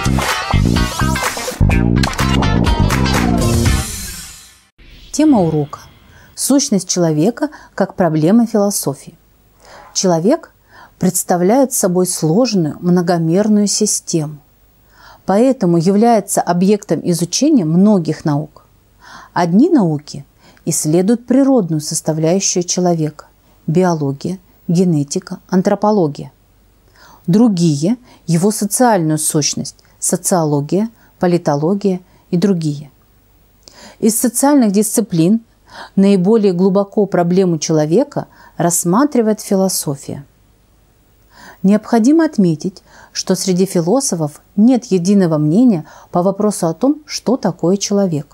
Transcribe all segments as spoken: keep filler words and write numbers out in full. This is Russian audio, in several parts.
Тема урока. Сущность человека как проблема философии. Человек представляет собой сложную многомерную систему, поэтому является объектом изучения многих наук. Одни науки исследуют природную составляющую человека – биология, генетика, антропология. Другие – его социальную сущность – социология, политология и другие. Из социальных дисциплин наиболее глубоко проблему человека рассматривает философия. Необходимо отметить, что среди философов нет единого мнения по вопросу о том, что такое человек.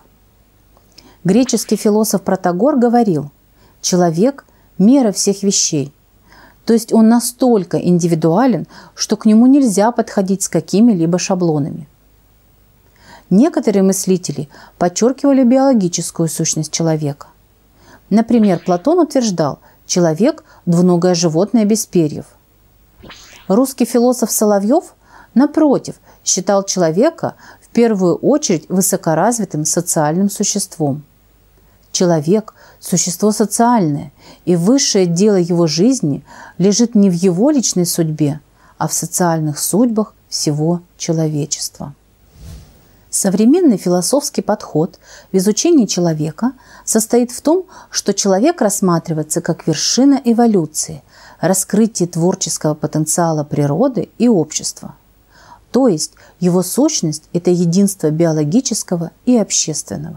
Греческий философ Протагор говорил: «Человек – мера всех вещей». То есть он настолько индивидуален, что к нему нельзя подходить с какими-либо шаблонами. Некоторые мыслители подчеркивали биологическую сущность человека. Например, Платон утверждал: человек – двуногое животное без перьев. Русский философ Соловьев, напротив, считал человека в первую очередь высокоразвитым социальным существом. Человек – существо социальное, и высшее дело его жизни лежит не в его личной судьбе, а в социальных судьбах всего человечества. Современный философский подход в изучении человека состоит в том, что человек рассматривается как вершина эволюции, раскрытие творческого потенциала природы и общества. То есть его сущность – это единство биологического и общественного.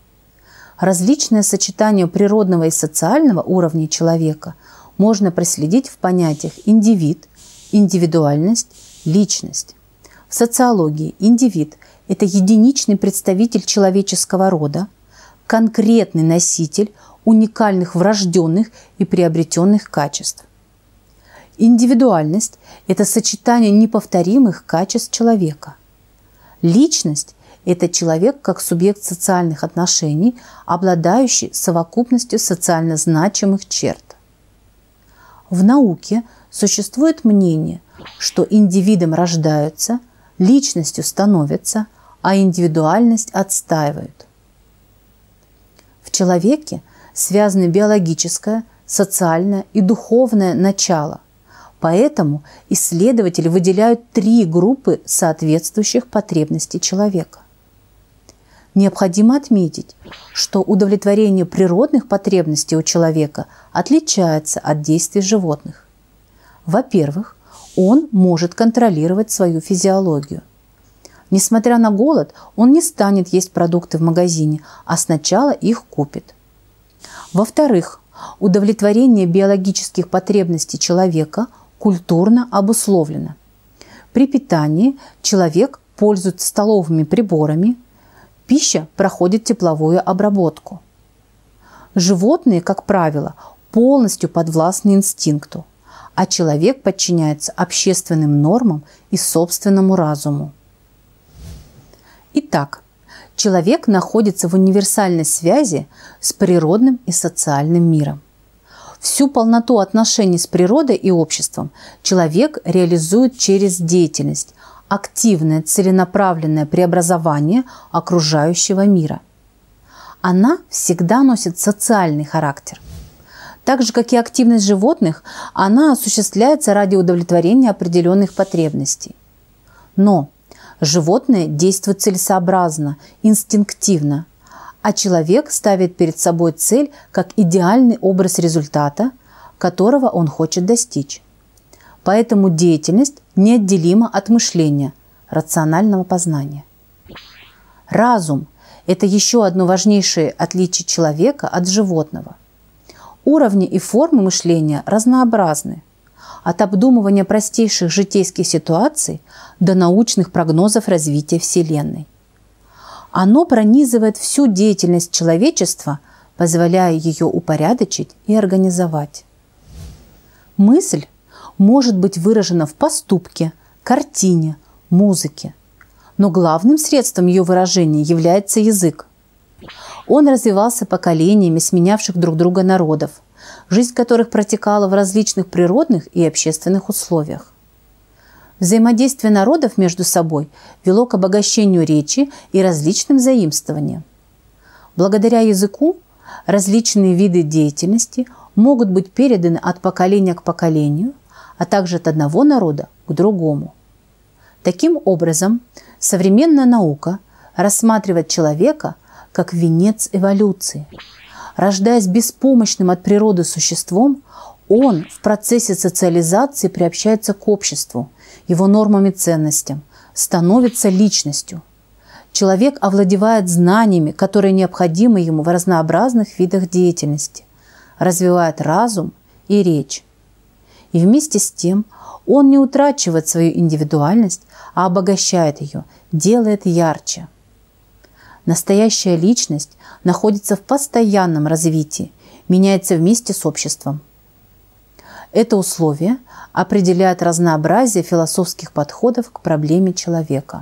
Различное сочетание природного и социального уровней человека можно проследить в понятиях индивид, индивидуальность, личность. В социологии индивид – это единичный представитель человеческого рода, конкретный носитель уникальных врожденных и приобретенных качеств. Индивидуальность – это сочетание неповторимых качеств человека. Личность – это человек как субъект социальных отношений, обладающий совокупностью социально значимых черт. В науке существует мнение, что индивидом рождаются, личностью становятся, а индивидуальность отстаивают. В человеке связаны биологическое, социальное и духовное начало, поэтому исследователи выделяют три группы соответствующих потребностей человека. Необходимо отметить, что удовлетворение природных потребностей у человека отличается от действий животных. Во-первых, он может контролировать свою физиологию. Несмотря на голод, он не станет есть продукты в магазине, а сначала их купит. Во-вторых, удовлетворение биологических потребностей человека культурно обусловлено. При питании человек пользуется столовыми приборами, пища проходит тепловую обработку. Животные, как правило, полностью подвластны инстинкту, а человек подчиняется общественным нормам и собственному разуму. Итак, человек находится в универсальной связи с природным и социальным миром. Всю полноту отношений с природой и обществом человек реализует через деятельность, активное целенаправленное преобразование окружающего мира. Она всегда носит социальный характер. Так же, как и активность животных, она осуществляется ради удовлетворения определенных потребностей. Но животные действуют целесообразно, инстинктивно, а человек ставит перед собой цель как идеальный образ результата, которого он хочет достичь. Поэтому деятельность неотделима от мышления, рационального познания. Разум – это еще одно важнейшее отличие человека от животного. Уровни и формы мышления разнообразны. От обдумывания простейших житейских ситуаций до научных прогнозов развития Вселенной. Оно пронизывает всю деятельность человечества, позволяя ее упорядочить и организовать. Мысль может быть выражена в поступке, картине, музыке, но главным средством ее выражения является язык. Он развивался поколениями сменявших друг друга народов, жизнь которых протекала в различных природных и общественных условиях. Взаимодействие народов между собой вело к обогащению речи и различным заимствованиям. Благодаря языку различные виды деятельности могут быть переданы от поколения к поколению, а также от одного народа к другому. Таким образом, современная наука рассматривает человека как венец эволюции. Рождаясь беспомощным от природы существом, он в процессе социализации приобщается к обществу, его нормам и ценностям, становится личностью. Человек овладевает знаниями, которые необходимы ему в разнообразных видах деятельности, развивает разум и речь. И вместе с тем он не утрачивает свою индивидуальность, а обогащает ее, делает ярче. Настоящая личность находится в постоянном развитии, меняется вместе с обществом. Это условие определяет разнообразие философских подходов к проблеме человека.